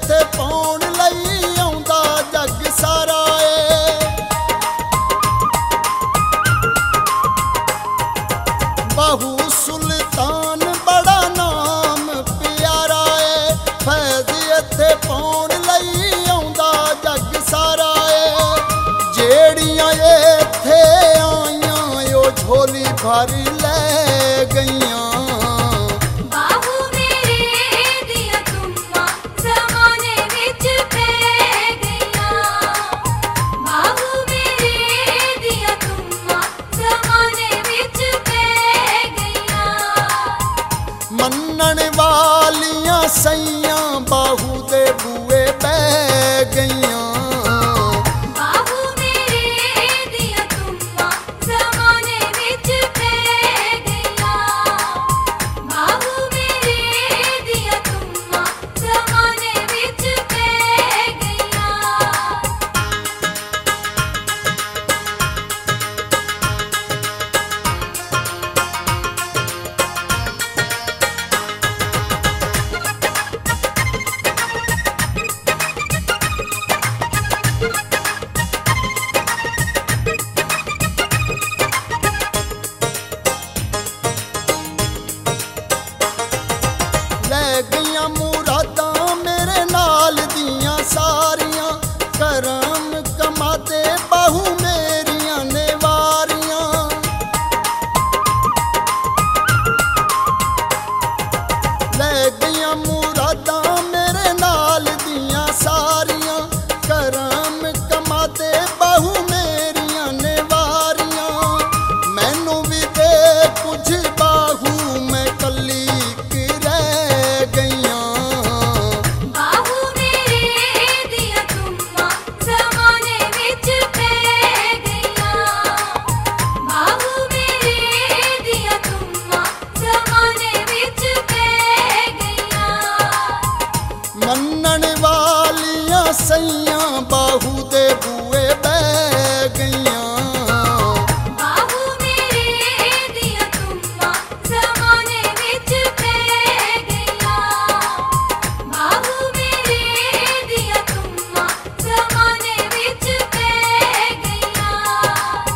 इत्थे पाउण लई आउंदा जग सारा ए। बाहू सुल्तान बड़ा नाम प्यारा ए, फैज़ इत्थे पाउण लई आउंदा जग सारा ए। जेड़ियां इत्थे आईयां ओ झोली भर लै गईयां। मन्नण वालियां सैयां बाहू दे बूए बह गईयां। बाहू मेरे दिया तुम्मा ज़माने विच बह गईयां। बाहू मेरे दिया तुम्मा ज़माने विच बह गईयां। लै गईयां मुरादां मेरे नाल दियां सारियां, करम कमाते बाहू मेरियां ने वारियां। लै गईयां मुरादां मेरे नाल दियां सारियां, करम कमाते बाहू मेरियां ने वारियां। मैनू भी दे कुछ बाहू मैं कली मन्नण वालियां सैयां बाहू दे बूए बह गईयां। बाहू मेरे दिया तुम्मा ज़माने विच बह गईयां। बाहू मेरे दिया तुम्मा ज़माने विच बह गईयां।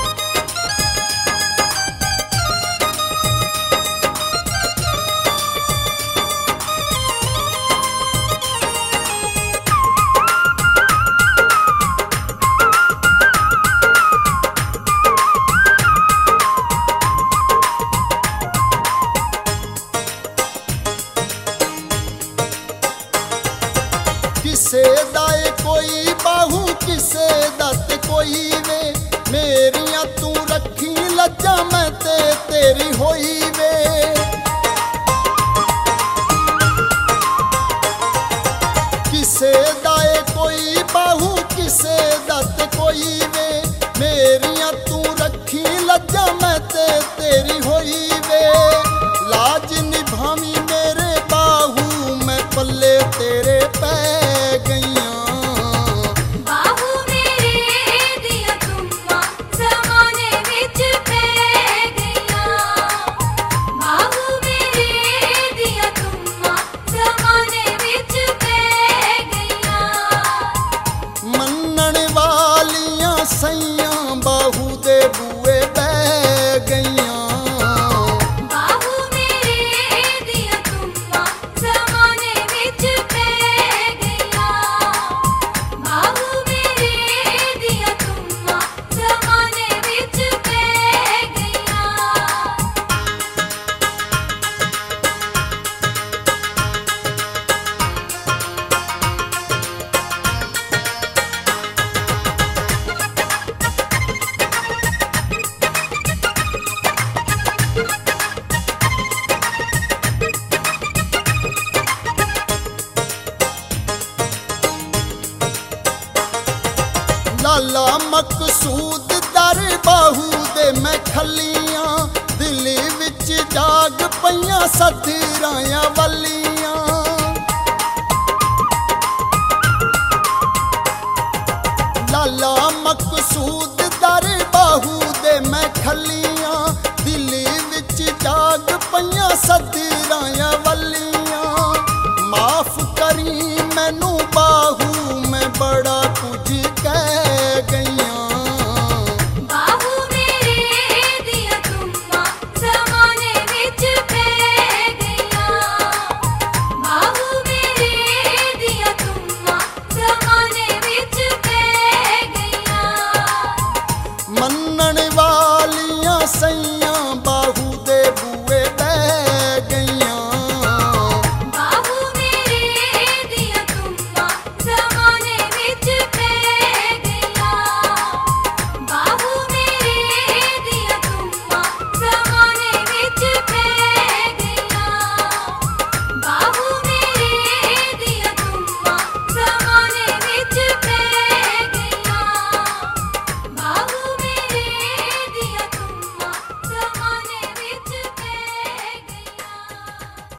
किसे दाए कोई बाहू किसे दत कोई वे, मेरियां तू रखी लज्जा मैं ते तेरी होई वे। किसे दाए कोई बाहू किसे दत कोई वे, मेरियां तू रखी लज्जा मैं ते तेरी होई वे। लाज निभावी मेरे बाहू मैं पल्ले तेरे पै गईयां। बाहू मेरे दिया तुम्मा ज़माने विच बह गईयां। बाहू मेरे दिया तुम्मा ज़माने विच बह गईयां। मन्नण वालियां सैयां बाहू दे बूए बह गईयां। बाहू मेरे दिया तुम्मा ज़माने विच बह गईयां। बाहू मेरे दिया तुम्मा ज़माने विच बह गईयां। लाला मकसूद दर बाहू दे मैं खलियां, दिल विच जाग पईयां सथरां वलियां। लाला मकसूद